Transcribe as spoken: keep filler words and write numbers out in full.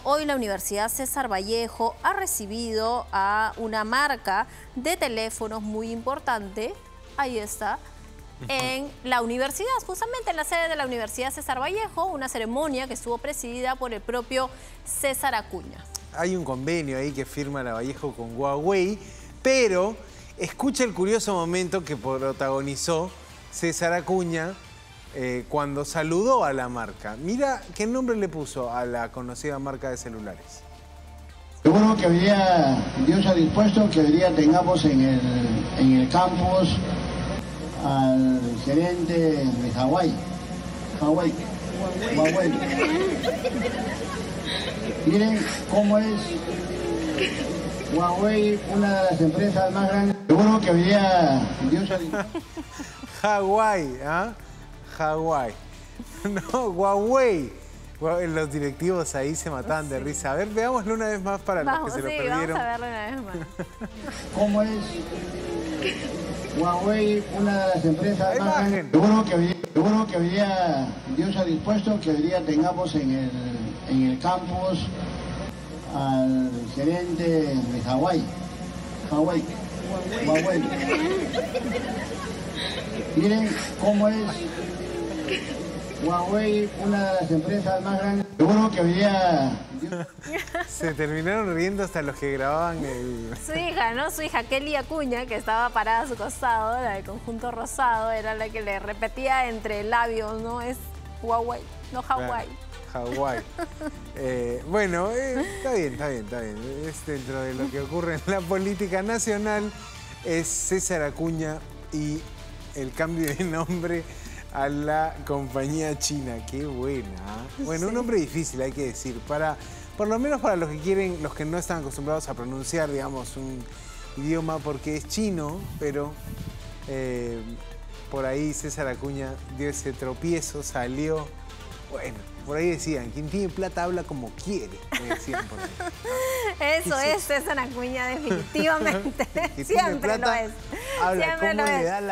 Hoy la Universidad César Vallejo ha recibido a una marca de teléfonos muy importante, ahí está, en la universidad, justamente en la sede de la Universidad César Vallejo, una ceremonia que estuvo presidida por el propio César Acuña. Hay un convenio ahí que firma la Vallejo con Huawei, pero escucha el curioso momento que protagonizó César Acuña eh, cuando saludó a la marca. Mira qué nombre le puso a la conocida marca de celulares. Seguro que hoy día Dios ha dispuesto que hoy día tengamos en el, en el campus al gerente de Hawái. Hawái. Huawei. Miren cómo es Huawei, una de las empresas más grandes. Seguro que hoy día Dios ha dispuesto. Hawái, ¿ah? Hawái. No, Huawei. Los directivos ahí se mataban de risa. A ver, veámoslo una vez más para vamos, los que se sí, lo perdieron. Vamos a verlo una vez más. ¿Cómo es Huawei, una de las empresas más grandes? Seguro que, hoy, seguro que hoy día Dios ha dispuesto que hoy día tengamos en el, en el campus al gerente de Hawái. Hawái. Huawei. Miren cómo es Huawei, una de las empresas más grandes. Seguro que hoy día... Se terminaron riendo hasta los que grababan el... Su hija, ¿no? Su hija Kelly Acuña, que estaba parada a su costado, la del conjunto rosado, era la que le repetía entre labios, ¿no? Es Huawei, no Hawái. Claro, Hawái. eh, bueno, eh, está bien, está bien, está bien. Es dentro de lo que ocurre en la política nacional. Es César Acuña y el cambio de nombre a la compañía china. Qué buena. Bueno, sí. Un nombre difícil, hay que decir. Para, por lo menos para los que quieren, los que no están acostumbrados a pronunciar, digamos, un idioma, porque es chino, pero eh, por ahí César Acuña dio ese tropiezo, salió. Bueno, por ahí decían, quien tiene plata habla como quiere, me decían por ahí. Eso es César Acuña, definitivamente. Siempre plata, lo es. Habla Siempre como lo le es. da la